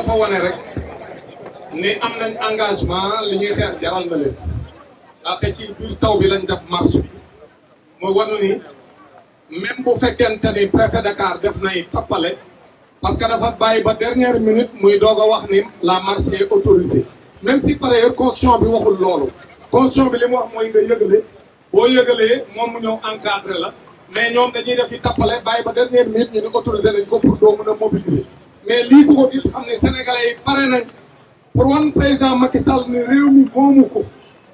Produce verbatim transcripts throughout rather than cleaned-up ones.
dafa wane rek ni am nañ engagement li ñuy xeex jaral na leen te ci biir taw bi lañ def marche bi mooy wanu ni même bu fekkente ni préfet Dakar def nay tappale parce que dafa bàyyi ba dernière minute muy doog a wax ni la marche est autorisée même si par ailleurs constitution bi waxul loolu constitution bi li mu wax mooy nga yëgale boo yëgalee moom mu ñëw encadré la mais ñoom dañuy def ci tappale bàyyi ba dernière minute ñu ni autorisé nañ ko pour doo mën a mobiliser mais lii bu ko gis xam ne sénégalais yi pare nañ pour wan président Macky Sall ni réew mi moomu ko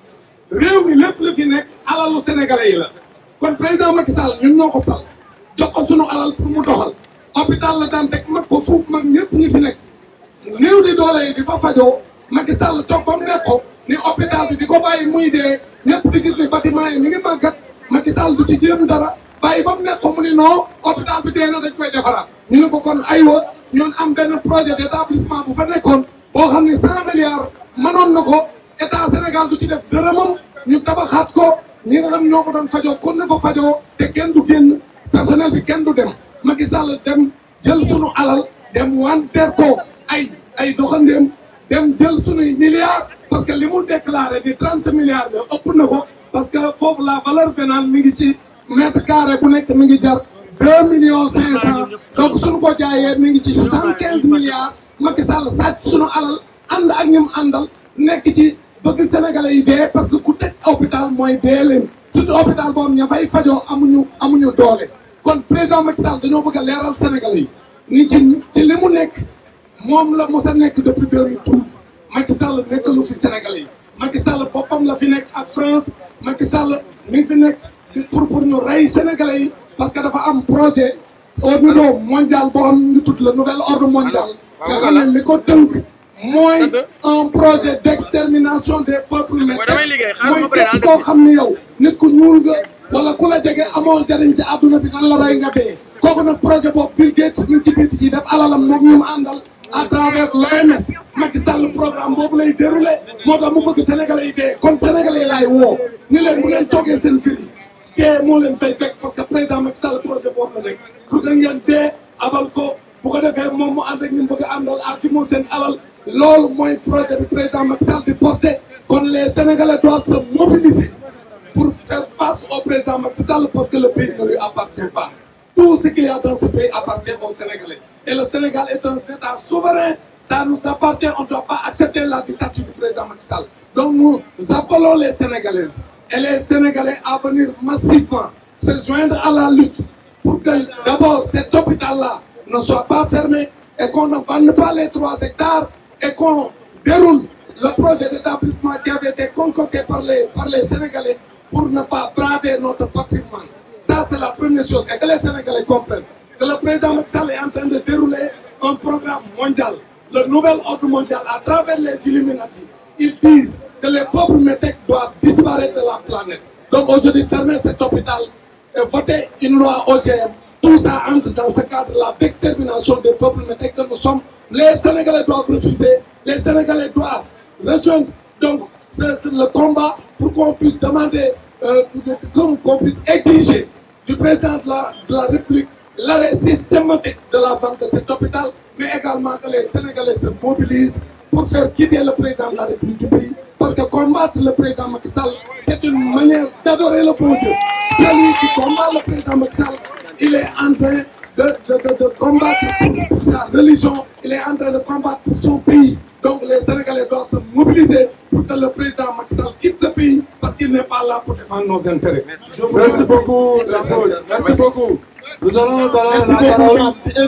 réew mi lépp la fi nekk alalu sénégalais yi la kon président Macky Sall ñun ñoo ko fal jox ko sunu alal pour mu doxal hôpital la daan teg mag ko fuuf mag ñëpp ñu fi nekk néew di doole yi di fa fajoo Macky Sall toog ba mu nekk ko ni hôpital bi di ko bàyyi muy dee ñëpp di gis ni bâtiment yi mi ngi màggat Macky Sall du ci jéem dara bàyyi ba mu nekk ko mu ni non hôpital bi dee na dañ koy defaraat ñu ne ko kon aywa ñoon am benn projet d' établissement bu fa nekkoon boo xam ne cent milliards mënoon na ko état Sénégal du ci def dërëmam ñu tabaxaat ko ñi nga xam ñoo ko doon fajoo kon na fa fajoo te kenn du génn personnel bi kenn du dem Macky Sall dem jël sunu alal dem wanteer ko ay ay doxandéem dem jël sunuy milliards parce que li mu déclaré di trente milliards la ëpp na ko parce que foofu la valeur vénale mi ngi ci mètre carré bu nekk mi ngi jar deux millions cinq cent donc suñu ko jaayee mi ngi ci soixante quinze milliards Macky Sall sàcc sunu alal ànd ak ñum àndal nekk ci bëgg sénégalais yi dee parce que ku teg hôpital mooy dee leen surtout hôpital boobu ña fay fajoo amuñu amuñu doole kon président Macky Sall dañoo bëgg a leeral sénégalais yi ni ci ci li mu nekk moom la mos a nekk depuis deux mille douze Macky Sall nekkalu fi sénégalais yi Macky Sall boppam la fi nekk ak France Macky Sall mi ngi fi nekk pour pour ñu rey sénégalais yi parce que dafa am projet au niveau mondial boo xam ñu tudd le nouvel ordre mondial nga xam ne li ko tënk mooy un projet d' extermination des peuples métèques mooy képp koo xam ne yow nit ku ñuul nga wala ku la jege amoo jëriñ ci àdduna bi nan la rey nga dee kooku nag projet boobu Bill Gates ñu ci biir ci def alalam moom ñu mu àndal à travers l'O M S Macky Sall programme boobu lay déroulé moo tax mu bëgg sénégalais yi dee comme sénégalais yi laay woo ni leen bu ngeen toogee seen kër yi dee moo leen fay fekk parce que président Macky Sall projet boobu la nekk pour que ngeen dee abal ko bu ko defee moom mu ànd ak ñu bëgg a àndal ak ci moom seen alal loolu mooy projet bi président Macky Sall di porté kon les sénégalais doivent se mobiliser pour faire face au président Macky Sall parce que le pays ne lui appartient pas tout ce qu'il y a dans ce pays appartient aux Sénégalais et le Sénégal est un état souverain ça nous appartient on ne doit pas accepter la dictature du président Macky Sall donc nous appelons les Sénégalaises et les Sénégalais à venir massivement se joindre à la lutte pour que d'abord cet hôpital-là ne soit pas fermé et qu'on ne vende pas les trois hectares et qu'on déroule le projet d'établissement qui avait été concocté par les, par les Sénégalais pour ne pas brader notre patrimoine. Ça, c'est la première chose. Et que les Sénégalais comprennent que le président Macky Sall est en train de dérouler un programme mondial, le nouvel ordre mondial, à travers les Illuminati. Ils disent que les peuples métèques doivent disparaître de la planète. Donc aujourd'hui, fermer cet hôpital et voter une loi O G M, tout ça entre dans ce cadre-là d'extermination des peuples métèques que nous sommes. Les Sénégalais doivent refuser, les Sénégalais doivent rejoindre donc c'est le combat pour qu'on puisse demander, euh, qu'on puisse exiger du président de la, de la République l'arrêt systématique de la vente de cet hôpital, mais également que les Sénégalais se mobilisent pour faire quitter le président de la République du pays. Parce que combattre le président Macky Sall, c'est une manière d'adorer le bon Dieu. Celui qui combat le président Macky Sall, il est en train de, de, de, de combattre pour, pour sa religion, il est en train de combattre pour son pays. Donc les Sénégalais doivent se mobiliser pour que le président Macky Sall quitte ce pays parce qu'il n'est pas là pour défendre nos intérêts. Merci, Merci beaucoup, Merci beaucoup. Nous allons donner la parole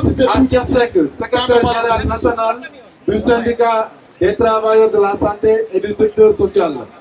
à Pierre Seck, secrétaire général national du syndicat des travailleurs de la santé et du secteur social.